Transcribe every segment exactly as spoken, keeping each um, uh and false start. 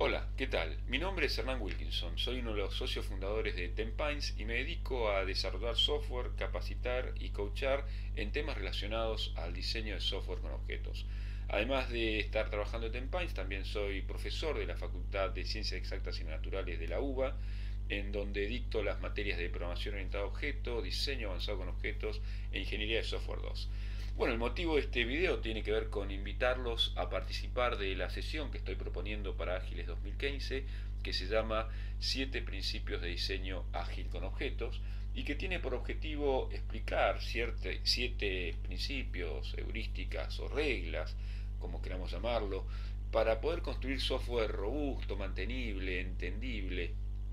Hola, ¿qué tal? Mi nombre es Hernán Wilkinson, soy uno de los socios fundadores de Tenpines y me dedico a desarrollar software, capacitar y coachar en temas relacionados al diseño de software con objetos. Además de estar trabajando en Tenpines, también soy profesor de la Facultad de Ciencias Exactas y Naturales de la U B A, en donde dicto las materias de programación orientada a objetos, diseño avanzado con objetos e ingeniería de software dos. Bueno, el motivo de este video tiene que ver con invitarlos a participar de la sesión que estoy proponiendo para Ágiles dos mil quince, que se llama siete principios de diseño ágil con objetos, y que tiene por objetivo explicar siete principios, heurísticas o reglas, como queramos llamarlo, para poder construir software robusto, mantenible, entendible,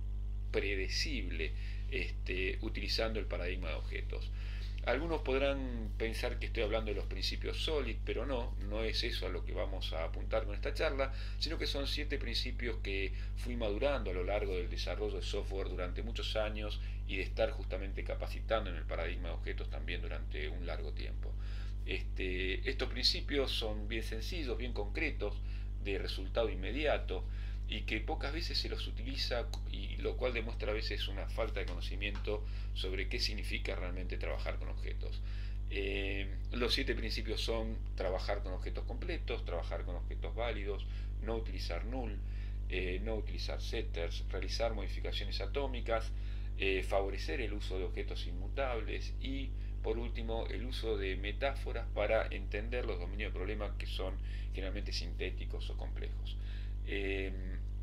predecible, este, utilizando el paradigma de objetos. Algunos podrán pensar que estoy hablando de los principios SOLID, pero no, no es eso a lo que vamos a apuntar con esta charla, sino que son siete principios que fui madurando a lo largo del desarrollo de software durante muchos años y de estar justamente capacitando en el paradigma de objetos también durante un largo tiempo. Este, estos principios son bien sencillos, bien concretos, de resultado inmediato, y que pocas veces se los utiliza, y lo cual demuestra a veces una falta de conocimiento sobre qué significa realmente trabajar con objetos. Eh, los siete principios son trabajar con objetos completos, trabajar con objetos válidos, no utilizar null, eh, no utilizar setters, realizar modificaciones atómicas, eh, favorecer el uso de objetos inmutables y, por último, el uso de metáforas para entender los dominios de problemas que son generalmente sintéticos o complejos. Eh,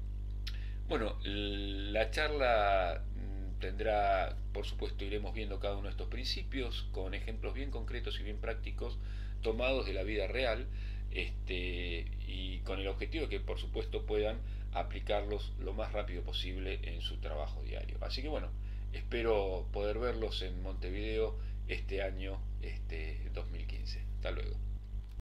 bueno, la charla tendrá, por supuesto, iremos viendo cada uno de estos principios con ejemplos bien concretos y bien prácticos tomados de la vida real, este, y con el objetivo de que, por supuesto, puedan aplicarlos lo más rápido posible en su trabajo diario. Así que bueno, espero poder verlos en Montevideo este año este, dos mil quince. Hasta luego.